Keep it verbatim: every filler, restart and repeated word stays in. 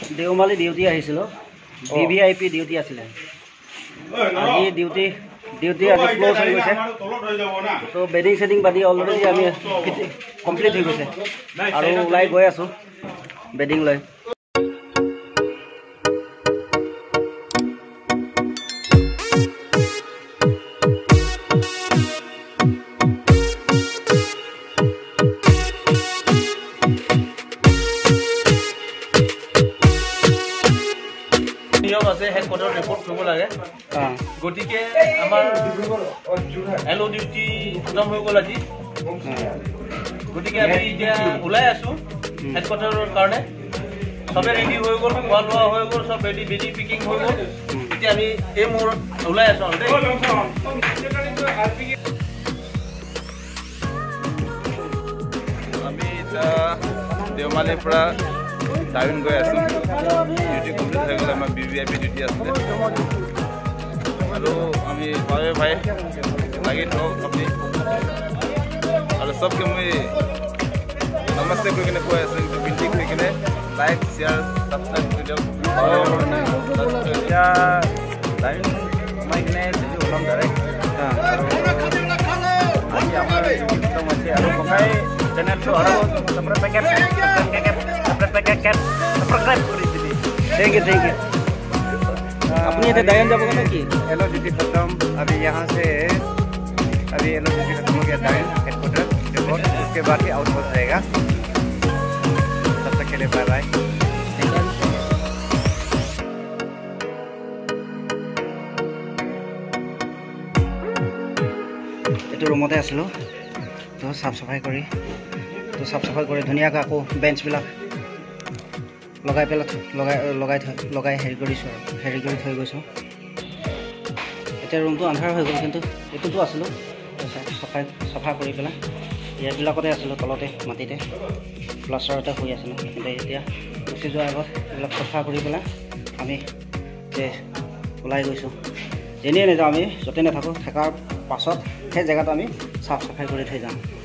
Deomali duty আহিছিল VVIP duty আছিলে আজি ডিউটি ডিউটি আজি ক্লোজ হৈ গৈছে তো বেডিং সেটিং বাদি অলৰেডি আমি কমপ্লিট হৈ গৈছে আৰু ওলাই গৈ আছো বেডিং লৈ হেডকোয়ার্টার রিপোর্ট করব লাগে গতিকে আমার এলো ডিউটি খতম হৈ গল আজি গতিকে আমি এতিয়া ওলাই আছো হেডকোয়ার্টারের কারণে সবে রেডি হৈ গল খোৱা লোৱা হৈ গল সব রেডি বেডি পিকিং হৈ গল এতিয়া আমি এই মোর ওলাই আছো আমি দেওমালিৰ পৰা ডাউন গৈ আছো ডিউটি কমপ্লিট হৈ গ'ল আমাৰ ভিভিআইপি ডিউটি আছিলে আৰু আমি ভাই ভাই লাগি থাকক আপুনি আৰু চবকে মই নমস্তে কৈ কিনে কৈ আছো ভিডিঅ কৰি কিনে লাইক শ্বেয়াৰ ছাবস্ক্ৰাইব কৰি দিয়ক এতিয়া লাইন সোমাই কিনে ভিডিঅ' বনাম ডাইৰেক্ট আৰু আজি আমাৰ একদম আছে আৰু ককাই চেনেলটো আৰু চবৰে পেকেট পেকেট সাবস্ক্রাইব কৰি দিবি थैंक यू थैंक यू अपनी इधर दायन जाओगे ना कि एलो ड्यूटी खत्म अभी यहाँ से अभी एलो ड्यूटी खत्म हो गया दायन हेडक्वार्टर रिपोर्ट उसके बाद ही आउट हो जाएगा तब तक के लिए बाय बाय एटो रूमते आছিলো तो साफ सफाई करी तो साफ सफाई करी धुनियाকৈ আকৌ बेंच বিলাক লগাই পেলাই লগাই লগাই লগাই হেৰি কৰিছোঁ আৰু হেৰি কৰি থৈ গৈছোঁ এতিয়া ৰুমটো আন্ধাৰ হৈ গ'ল কিন্তু এইটোতো আছিলোঁ চফাই চফা কৰি পেলাই ইয়াৰবিলাকতে আছিলোঁ তলতে মাটিতে প্লাষ্টাৰতে শুই আছিলোঁ কিন্তু এতিয়া গুচি যোৱাৰ আগত এইবিলাক চফা কৰি পেলাই আমি যে ওলাই গৈছোঁ যেনেই নাযাওঁ আমি য'তে নাথাকোঁ থকাৰ পাছত সেই জেগাটো আমি চাফ চাফাই কৰি থৈ যাওঁ